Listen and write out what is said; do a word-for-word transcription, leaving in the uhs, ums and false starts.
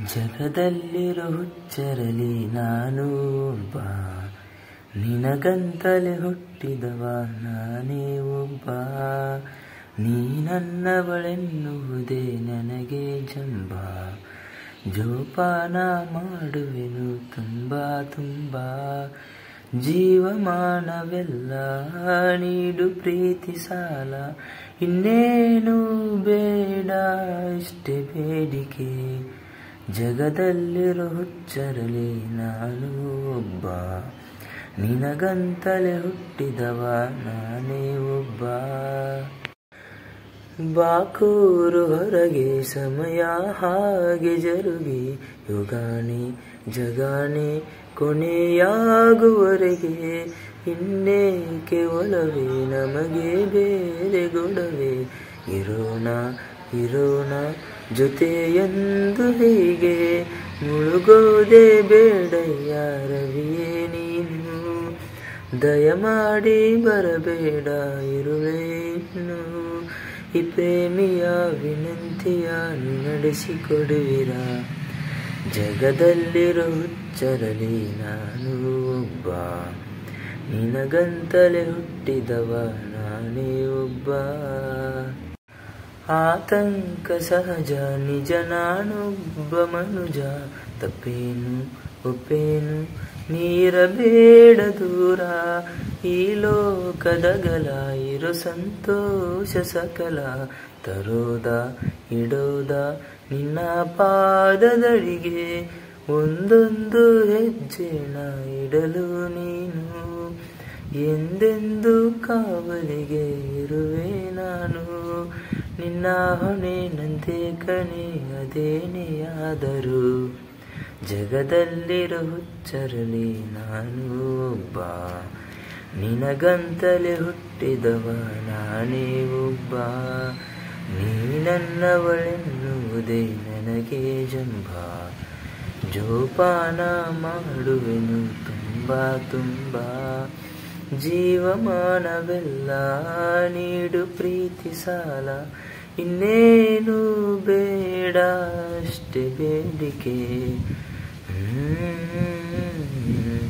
ಜಗದಲ್ಲಿರೋ ಹುಚ್ಚರಲಿ ನಾನು ಒಬ್ಬ, ನಿನಗಂತಲೇ ಹುಟ್ಟಿದವ ನಾನೇ ಒಬ್ಬ. ನೀ ನನ್ನವಳೆನ್ನುವುದೇ ನನಗೆ ಜಂಬ, ಜೋಪಾನ ಮಾಡುವೆನು ತುಂಬ ತುಂಬ. ಜೀವಮಾನವೆಲ್ಲ ನೀಡು ಪ್ರೀತಿ ಸಾಲ, ಇನ್ನೇನು ಬೇಡ ಇಷ್ಟೇ ಬೇಡಿಕೆ. ಜಗದಲ್ಲಿರೋ ಹುಚ್ಚರಲಿ ನಾನು ಒಬ್ಬ, ನಿನಗಂತಲೇ ಹುಟ್ಟಿದವ ನಾನೇ ಒಬ್ಬ. ಬಾಕೂರು ಹೊರಗೆ ಸಮಯ ಹಾಗೆ ಜರುಗಿ, ಯುಗಾನೆ ಜಗಾನೆ ಕೊನೆಯಾಗುವರೆಗೆ. ಇನ್ನೇಕೆ ಒಲವೇ ನಮಗೆ ಬೇರೆ ಗೊಡವೆ, ಇರೋಣ ಇರೋಣ ಜೊತೆಯೆಂದು ಹೀಗೆ. ಮುಳುಗೋದೆ ಬೇಡಯ್ಯ ರವಿಯೇ ನೀನು, ದಯಮಾಡಿ ಬರಬೇಡ ಇರುವೆ ಇನ್ನು. ಈ ಪ್ರೇಮಿಯ ವಿನಂತಿಯ ನಡೆಸಿಕೊಡುವಿರಾ, ಜಗದಲ್ಲಿರೋ ಹುಚ್ಚರಲಿ ನಾನು ಒಬ್ಬ, ನಿನಗಂತಲೇ ಹುಟ್ಟಿದವ ನಾನೇ ಒಬ್ಬ. ಆತಂಕ ಸಹಜ ನಿಜ ನಾನೊಬ್ಬ ಮನುಜ, ತಪ್ಪೇನು ಒಪ್ಪೇನು ನೀರಬೇಡ ದೂರ. ಈ ಲೋಕದಗಲ ಇರೋ ಸಂತೋಷ ಸಕಲ, ತರೋದ ಇಡೋದ ನಿನ್ನ ಪಾದದಡಿಗೆ. ಒಂದೊಂದು ಹೆಜ್ಜೆನ ಇಡಲು ನೀನು, ಎಂದೆಂದು ಕಾವಲಿಗೆ ಇರುವೆ ನಾನು. ನಿನ್ನ ಹೊಣೆ ನಂತೆ ಕಣೆ ಅದೇನೇ ಆದರೂ, ಜಗದಲ್ಲಿರೋ ಹುಚ್ಚರಲಿ ನಾನು ಒಬ್ಬ, ನಿನಗಂತಲೇ ಹುಟ್ಟಿದವ ನಾನೇ ಒಬ್ಬ. ನೀ ನನ್ನವಳೆನ್ನುವುದೇ ನನಗೆ ಜಂಬ, ಜೋಪಾನ ಮಾಡುವೆನು ತುಂಬ ತುಂಬ. ಜೀವಮಾನವೆಲ್ಲ ನೀಡು ಪ್ರೀತಿ ಸಾಲ, ಇನ್ನೇನು ಬೇಡ ಅಷ್ಟೇ ಬೇಡಿಕೆ. ಹ್ಮ್